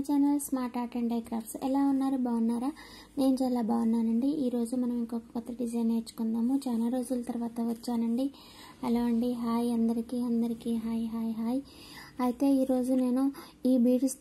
Channel smart art and die crafts. ఎలా ఉన్నారు? బాగున్నారా? నేను చాలా బాగున్నానండి. ఈరోజు మనం ఇంకొక కొత్త డిజైన్ నేర్చుకుందాము. చాలా రోజుల తర్వాత వచ్చానండి. హలో అండి, హాయ్ అందరికీ హాయ్ హాయ్ హాయ్. అయితే ఈరోజు నేను ఈ బీడ్స్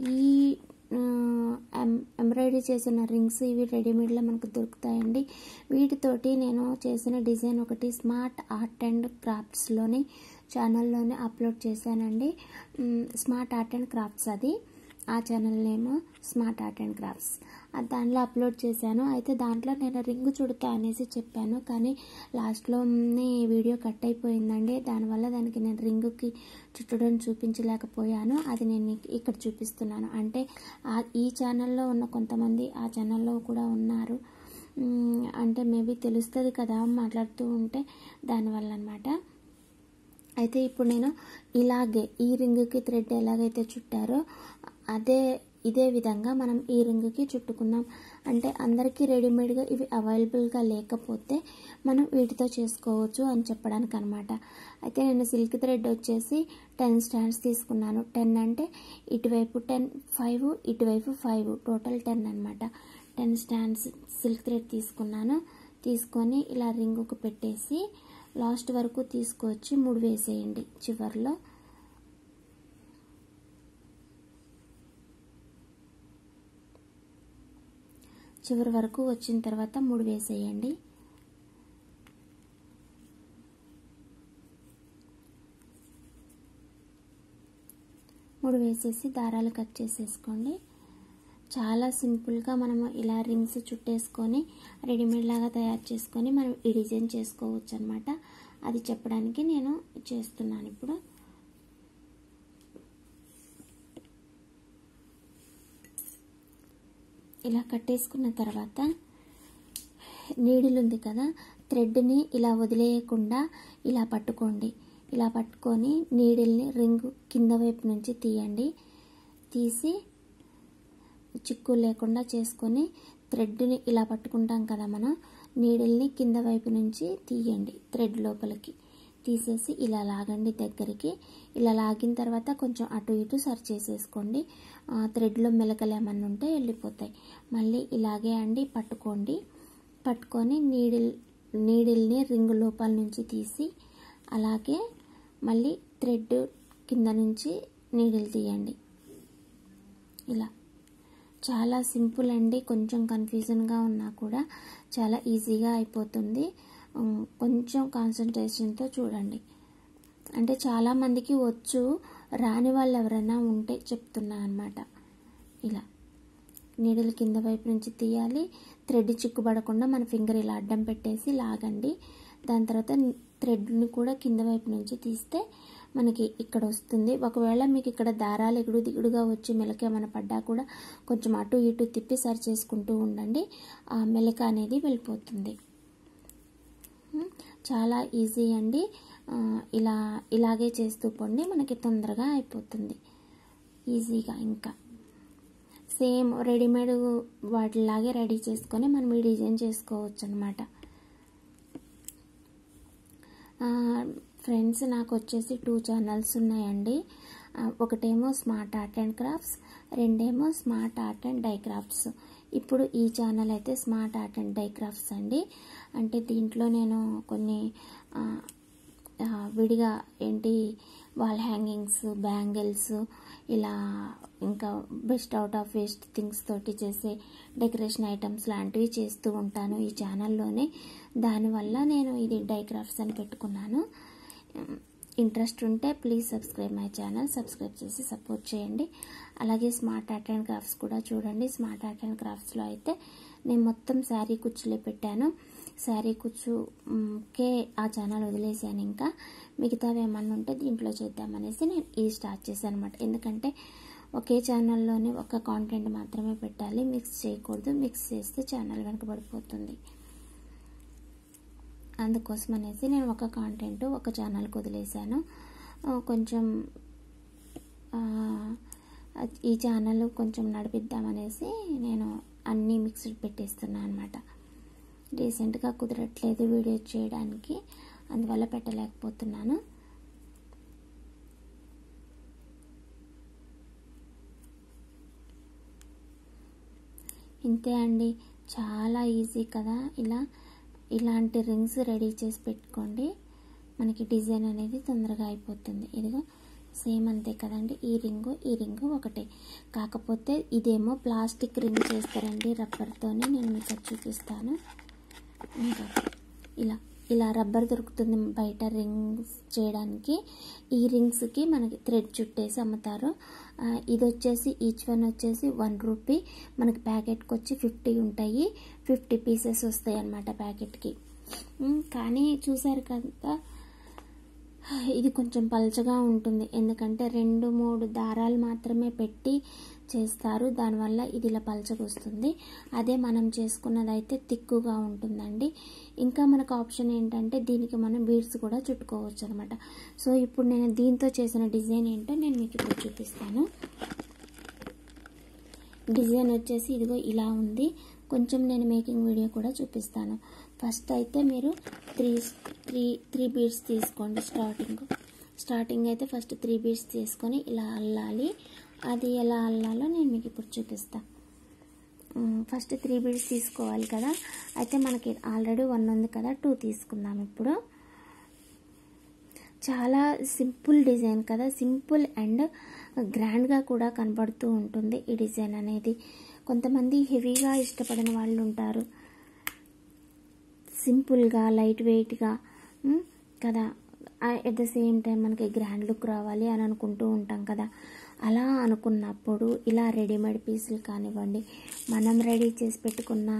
ఎంబ్రాయిడరీ చేసిన రింగ్స్ ఇవి రెడీమేడ్లో మనకు దొరుకుతాయండి. వీటితోటి నేను చేసిన డిజైన్ ఒకటి స్మార్ట్ ఆర్ట్ అండ్ క్రాఫ్ట్స్లోని ఛానల్లోనే అప్లోడ్ చేశానండి. స్మార్ట్ ఆర్ట్ అండ్ క్రాఫ్ట్స్, అది ఆ channel name smart art and crafts. దాంట్లో అప్లోడ్ చేశాను. అయితే దాంట్లో నేను రింగ్ చుడతా అనేసి చెప్పాను, కానీ లాస్ట్లో వీడియో కట్ అయిపోయిందండి. దానివల్ల దానికి నేను రింగుకి చుట్టడం చూపించలేకపోయాను. అది నేను ఇక్కడ చూపిస్తున్నాను. అంటే ఈ ఛానల్లో ఉన్న కొంతమంది ఆ ఛానల్లో కూడా ఉన్నారు. అంటే మేబీ తెలుస్తుంది కదా మాట్లాడుతూ ఉంటే, దానివల్ల అనమాట. అయితే ఇప్పుడు నేను ఇలాగే ఈ రింగ్కి థ్రెడ్ ఎలాగైతే చుట్టారో ఇదే విధంగా మనం ఈ రింగ్కి చుట్టుకుందాం. అంటే అందరికీ రెడీమేడ్గా ఇవి అవైలబుల్గా లేకపోతే మనం వీటితో చేసుకోవచ్చు అని చెప్పడానికి అనమాట. అయితే నేను సిల్క్ థ్రెడ్ వచ్చేసి 10 స్టాండ్స్ తీసుకున్నాను. 10 అంటే ఇటువైపు 10, 5 ఇటువైపు 5, టోటల్ 10 అనమాట. 10 స్టాండ్స్ సిల్క్ థ్రెడ్ తీసుకున్నాను. తీసుకొని ఇలా రింగుకు పెట్టేసి లాస్ట్ వరకు తీసుకొచ్చి 3 వేసేయండి. చివరి వరకు వచ్చిన తర్వాత 3 వేసేయండి. వేసేసి దారాలు కట్ చేసేసుకోండి. చాలా సింపుల్గా మనము ఇలా రింగ్స్ చుట్టేసుకొని రెడీమేడ్ లాగా తయారు చేసుకొని మనం ఈ డిజైన్ చేసుకోవచ్చు అనమాట. అది చెప్పడానికి నేను చేస్తున్నాను ఇప్పుడు. ఇలా కట్టేసుకున్న తర్వాత నీడిల్ ఉంది కదా, థ్రెడ్ని ఇలా వదిలేయకుండా ఇలా పట్టుకోండి. ఇలా పట్టుకొని నీడిల్ని రింగ్ కింద వైపు నుంచి తీయండి. తీసి చిక్కు లేకుండా చేసుకొని థ్రెడ్ని ఇలా పట్టుకుంటాం కదా మనం, నీడిల్ని కింద వైపు నుంచి తీయండి. థ్రెడ్ లోపలికి తీసేసి ఇలా లాగండి దగ్గరికి. ఇలా లాగిన తర్వాత కొంచెం అటు ఇటు సరి చేసేసుకోండి. థ్రెడ్లో మెలకలు ఏమన్నా ఉంటే వెళ్ళిపోతాయి. మళ్ళీ ఇలాగే అండి పట్టుకోండి. పట్టుకొని నీడిల్ని రింగ్ లోపల నుంచి తీసి అలాగే మళ్ళీ థ్రెడ్ కింద నుంచి నీడిల్ తీయండి. ఇలా చాలా సింపుల్ అండి. కొంచెం కన్ఫ్యూజన్గా ఉన్నా కూడా చాలా ఈజీగా అయిపోతుంది. కొంచెం కాన్సన్ట్రేషన్తో చూడండి. అంటే చాలామందికి వచ్చు, రాని వాళ్ళు ఎవరైనా ఉంటే చెప్తున్నా అన్నమాట. ఇలా నీడిల్ కింద వైపు నుంచి తీయాలి. థ్రెడ్ చిక్కుపడకుండా మన ఫింగర్ ఇలా అడ్డం పెట్టేసి లాగండి. దాని తర్వాత థ్రెడ్ని కూడా కింద వైపు నుంచి తీస్తే మనకి ఇక్కడ వస్తుంది. ఒకవేళ మీకు ఇక్కడ దారాలు ఎగుడు దిగుడుగా వచ్చి మెలక ఏమైనా పడ్డా కూడా కొంచెం అటు ఇటు తిప్పి సరి చేసుకుంటూ ఉండండి. ఆ మెలక అనేది వెళ్ళిపోతుంది. చాలా ఈజీ అండి. ఇలాగే చేస్తూ పోండి, మనకి తొందరగా అయిపోతుంది ఈజీగా. ఇంకా సేమ్ రెడీమేడ్ వాటిలాగే రెడీ చేసుకొని మనం ఈ డిజైన్ చేసుకోవచ్చు అనమాట. ఫ్రెండ్స్, నాకు వచ్చేసి 2 ఛానల్స్ ఉన్నాయండి. ఒకటేమో స్మార్ట్ ఆర్ట్ అండ్ క్రాఫ్ట్స్, రెండేమో smart art and die crafts. ఇప్పుడు ఈ ఛానల్ అయితే smart art and die crafts అండి. అంటే దీంట్లో నేను కొన్ని విడిగా వాల్ హ్యాంగింగ్స్, బ్యాంగిల్స్, ఇలా ఇంకా best out of waste things తోటి చేసే డెకరేషన్ ఐటమ్స్ లాంటివి చేస్తూ ఉంటాను ఈ ఛానల్లోనే. దానివల్ల నేను ఇది డై క్రాఫ్ట్స్ అని పెట్టుకున్నాను. ఇంట్రెస్ట్ ఉంటే please subscribe my channel. Subscribe చేసి సపోర్ట్ చేయండి. అలాగే స్మార్ట్ ఆర్ట్ అండ్ క్రాఫ్ట్స్ కూడా చూడండి. స్మార్ట్ ఆర్ట్ అండ్ క్రాఫ్ట్స్లో అయితే నేను మొత్తం శారీ కుచ్చులే పెట్టాను. శారీ కుచ్చుకే ఆ ఛానల్ వదిలేసాను. ఇంకా మిగతావి ఏమన్నా ఉంటే దీంట్లో చేద్దామనేసి నేను ఇది స్టార్ట్ చేశాను అనమాట. ఎందుకంటే ఒకే ఛానల్లోనే ఒక కాంటెంట్ మాత్రమే పెట్టాలి, మిక్స్ చేయకూడదు. మిక్స్ చేస్తే ఛానల్ వెనకబడిపోతుంది. అందుకోసం అనేసి నేను ఒక కాంటెంట్ ఒక ఛానల్కి వదిలేసాను. కొంచెం ఈ ఛానల్ కొంచెం నడిపిద్దామనేసి నేను అన్నీ మిక్స్డ్ పెట్టేస్తున్నాను అనమాట. రీసెంట్గా కుదరట్లేదు వీడియో చేయడానికి, అందువల్ల పెట్టలేకపోతున్నాను. ఇంతే అండి, చాలా ఈజీ కదా. ఇలాంటి రింగ్స్ రెడీ చేసి పెట్టుకోండి, మనకి డిజైన్ అనేది తొందరగా అయిపోతుంది. ఇదిగో సేమ్ అంతే కదండి, ఈ రింగు ఒకటే, కాకపోతే ఇదేమో ప్లాస్టిక్ రింగ్ చేస్తారండి రబ్బర్తోని. నేను మీకు చూపిస్తాను. ఇంకా ఇలా రబ్బర్ దొరుకుతుంది బయట రింగ్స్ చేయడానికి. ఈ రింగ్స్కి మనకి థ్రెడ్ చుట్టేసి అమ్ముతారు. ఇది వచ్చేసి ఈచ్ వన్ వచ్చేసి 1 రూపీ. మనకి ప్యాకెట్కి వచ్చి 50 ఉంటాయి, 50 పీసెస్ వస్తాయి అన్నమాట ప్యాకెట్కి. కానీ చూసారు కదా, ఇది కొంచెం పల్చగా ఉంటుంది, ఎందుకంటే 2-3 దారాలు మాత్రమే పెట్టి చేస్తారు, దానివల్ల ఇది ఇలా పల్చగా వస్తుంది. అదే మనం చేసుకున్నదైతే తిక్కుగా ఉంటుందండి. ఇంకా మనకు ఆప్షన్ ఏంటంటే దీనికి మనం బీడ్స్ కూడా చుట్టుకోవచ్చు అనమాట. సో ఇప్పుడు నేను దీంతో చేసిన డిజైన్ ఏంటో నేను మీకు ఇప్పుడు చూపిస్తాను. డిజైన్ వచ్చేసి ఇదిగో ఇలా ఉంది. కొంచెం నేను మేకింగ్ వీడియో కూడా చూపిస్తాను. ఫస్ట్ అయితే మీరు త్రీ బీడ్స్ తీసుకోండి. స్టార్టింగ్ అయితే ఫస్ట్ 3 బీడ్స్ తీసుకొని ఇలా అల్లాలి. అది ఎలా అల్లాలో నేను మీకు ఇప్పుడు చూపిస్తాను. ఫస్ట్ 3 బీడ్స్ తీసుకోవాలి కదా. అయితే మనకి ఆల్రెడీ 1 ఉంది కదా, 2 తీసుకుందాం ఇప్పుడు. చాలా సింపుల్ డిజైన్ కదా, సింపుల్ అండ్ గ్రాండ్గా కూడా కనబడుతూ ఉంటుంది ఈ డిజైన్ అనేది. కొంతమంది హెవీగా ఇష్టపడిన వాళ్ళు ఉంటారు, సింపుల్గా లైట్ వెయిట్గా కదా, ఎట్ ద సేమ్ టైం మనకి గ్రాండ్ లుక్ రావాలి అని అనుకుంటూ ఉంటాం కదా. అలా అనుకున్నప్పుడు ఇలా రెడీమేడ్ పీసులు కానివ్వండి, మనం రెడీ చేసి పెట్టుకున్న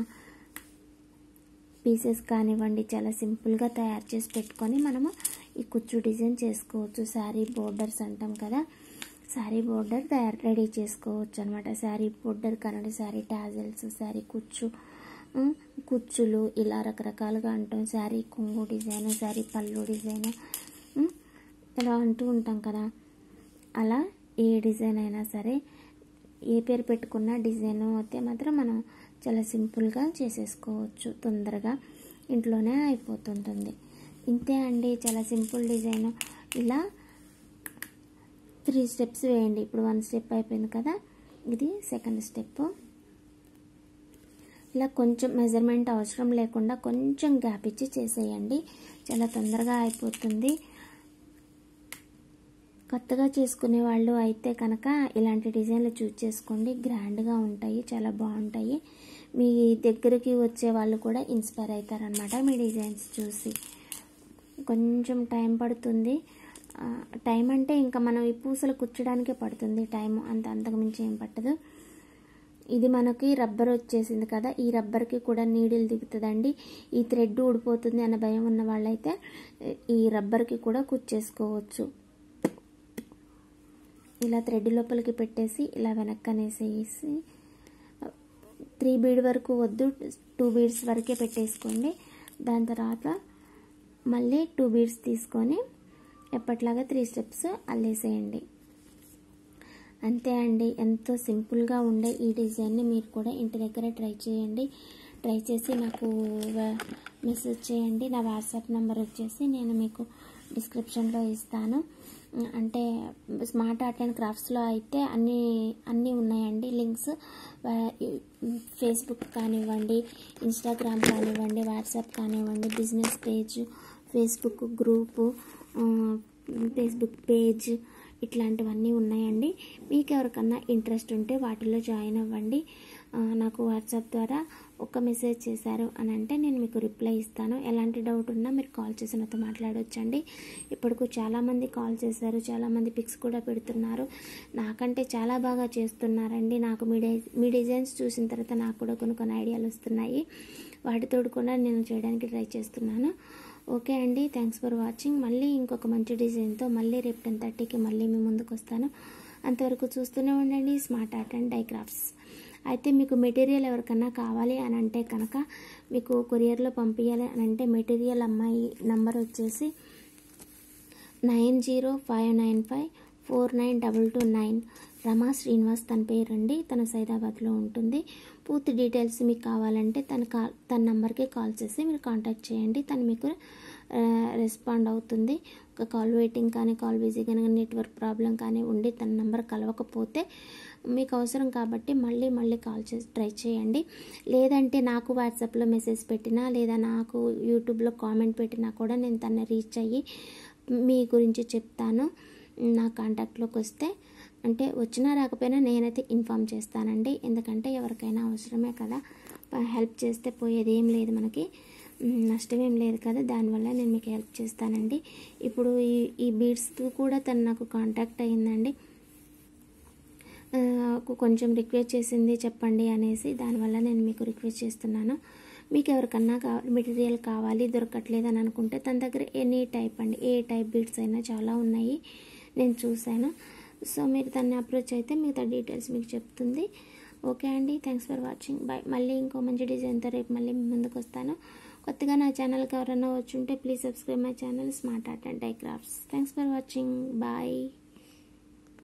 పీసెస్ కానివ్వండి, చాలా సింపుల్గా తయారు చేసి పెట్టుకొని మనము ఈ కుచ్చు డిజైన్ చేసుకోవచ్చు. శారీ బోర్డర్స్ అంటాం కదా, శారీ బోర్డర్ రెడీ చేసుకోవచ్చు అనమాట. శారీ బోర్డర్ కానివ్వండి, శారీ టాజల్స్, శారీ కుచ్చులు ఇలా రకరకాలుగా అంటాం. శారీ కొంగు డిజైన్, శారీ పళ్ళు డిజైన్ ఇలా అంటూ ఉంటాం కదా. అలా ఏ డిజైన్ అయినా సరే, ఏ పేరు పెట్టుకున్న డిజైన్ అయితే మాత్రం మనం చాలా సింపుల్గా చేసేసుకోవచ్చు, తొందరగా ఇంట్లోనే అయిపోతుంటుంది. ఇంతే అండి, చాలా సింపుల్ డిజైన్. ఇలా 3 స్టెప్స్ వేయండి. ఇప్పుడు 1 స్టెప్ అయిపోయింది కదా, ఇది సెకండ్ స్టెప్. ఇలా కొంచెం మెజర్మెంట్ అవసరం లేకుండా కొంచెం గ్యాప్ ఇచ్చి చేసేయండి, చాలా తొందరగా అయిపోతుంది. కొత్తగా చేసుకునే వాళ్ళు అయితే కనుక ఇలాంటి డిజైన్లు చూస్ చేసుకోండి, గ్రాండ్గా ఉంటాయి, చాలా బాగుంటాయి. మీ దగ్గరికి వచ్చే వాళ్ళు కూడా ఇన్స్పైర్ అవుతారనమాట మీ డిజైన్స్ చూసి. కొంచెం టైం పడుతుంది. టైం అంటే ఇంకా మనం ఈ పూసలు కుచ్చడానికే పడుతుంది టైం, అంతకుమించి ఏం పట్టదు. ఇది మనకి రబ్బర్ వచ్చేసింది కదా, ఈ రబ్బర్కి కూడా నీడిల్ దిగుతుందండి. ఈ థ్రెడ్ ఊడిపోతుంది అన్న భయం ఉన్న వాళ్ళైతే ఈ రబ్బర్కి కూడా కుచ్చేసుకోవచ్చు. ఇలా థ్రెడ్ లోపలికి పెట్టేసి ఇలా వెనక్కనేసేసి 3 బీడ్ వరకు వద్దు, 2 బీడ్స్ వరకే పెట్టేసుకోండి. దాని తర్వాత మళ్ళీ 2 బీడ్స్ తీసుకొని ఎప్పట్లాగా 3 స్టెప్స్ అల్లేసేయండి. అంతే అండి, ఎంతో సింపుల్గా ఉండే ఈ డిజైన్ని మీరు కూడా ఇంటి దగ్గర ట్రై చేయండి. ట్రై చేసి నాకు మెసేజ్ చేయండి. నా వాట్సాప్ నెంబర్ వచ్చేసి నేను మీకు డిస్క్రిప్షన్లో ఇస్తాను. అంటే స్మార్ట్ ఆర్ట్ అండ్ క్రాఫ్ట్స్లో అయితే అన్నీ ఉన్నాయండి లింక్స్. ఫేస్బుక్ కానివ్వండి, ఇన్స్టాగ్రామ్ కానివ్వండి, వాట్సాప్ కానివ్వండి, business page, Facebook group, Facebook page, ఇట్లాంటివన్నీ ఉన్నాయండి. మీకు ఎవరికన్నా ఇంట్రెస్ట్ ఉంటే వాటిలో జాయిన్ అవ్వండి. నాకు వాట్సాప్ ద్వారా ఒక మెసేజ్ చేశారు అని అంటే నేను మీకు రిప్లై ఇస్తాను. ఎలాంటి డౌట్ ఉన్నా మీరు కాల్ చేసి నాతో మాట్లాడవచ్చండి. ఇప్పటికు చాలామంది కాల్ చేశారు, చాలామంది పిక్స్ కూడా పెడుతున్నారు. నాకంటే చాలా బాగా చేస్తున్నారండి. నాకు మీ డిజైన్స్ చూసిన తర్వాత నాకు కూడా కొన్ని ఐడియాలు వస్తున్నాయి. వాటితో కూడా నేను చేయడానికి ట్రై చేస్తున్నాను. ఓకే అండి, థ్యాంక్స్ ఫర్ వాచింగ్. మళ్ళీ ఇంకొక మంచి డిజైన్తో మళ్ళీ రేపు 10:30కి మళ్ళీ మీ ముందుకు వస్తాను. అంతవరకు చూస్తూనే ఉండండి smart art and die crafts. అయితే మీకు మెటీరియల్ ఎవరికన్నా కావాలి అని అంటే కనుక, మీకు కొరియర్లో పంపించాలి అని అంటే మెటీరియల్ అమ్మాయి నంబర్ వచ్చేసి 9059549229. రమా శ్రీనివాస్ తన పేరండి. తన సైదాబాద్లో ఉంటుంది. పూర్తి డీటెయిల్స్ మీకు కావాలంటే తన నంబర్కి కాల్ చేసి మీరు కాంటాక్ట్ చేయండి. తను మీకు రెస్పాండ్ అవుతుంది. ఒక కాల్ వెయిటింగ్ కానీ, కాల్ బిజీ కానీ, నెట్వర్క్ ప్రాబ్లం కానీ ఉండి తన నెంబర్ కలవకపోతే మీకు అవసరం కాబట్టి మళ్ళీ కాల్ చేసి ట్రై చేయండి. లేదంటే నాకు వాట్సాప్లో మెసేజ్ పెట్టినా లేదా నాకు యూట్యూబ్లో కామెంట్ పెట్టినా కూడా నేను తనని రీచ్ అయ్యి మీ గురించి చెప్తాను. నా కాంటాక్ట్లోకి వస్తే అంటే వచ్చినా రాకపోయినా నేనైతే ఇన్ఫామ్ చేస్తానండి. ఎందుకంటే ఎవరికైనా అవసరమే కదా, హెల్ప్ చేస్తే పోయేది ఏం లేదు, మనకి నష్టమేం లేదు కదా, దానివల్ల నేను మీకు హెల్ప్ చేస్తానండి. ఇప్పుడు ఈ బీడ్స్ కూడా తను నాకు కాంటాక్ట్ అయ్యిందండి. కొంచెం రిక్వెస్ట్ చేసింది చెప్పండి అనేసి, దానివల్ల నేను మీకు రిక్వెస్ట్ చేస్తున్నాను. మీకు ఎవరికన్నా మెటీరియల్ కావాలి దొరకట్లేదు అని అనుకుంటే తన దగ్గర ఎనీ టైప్ అండి, ఏ టైప్ బీడ్స్ అయినా చాలా ఉన్నాయి, నేను చూశాను. సో మీరు తనని అప్రోచ్ అయితే మిగతా డీటెయిల్స్ మీకు చెప్తుంది. ఓకే అండి, థ్యాంక్స్ ఫర్ వాచింగ్, బాయ్. మళ్ళీ ఇంకో మంచి డిజైన్తో రేపు మళ్ళీ ముందుకు వస్తాను. కొత్తగా నా ఛానల్కి ఎవరైనా వచ్చి ఉంటే please subscribe my channel smart art and die crafts. Thanks for watching, bye.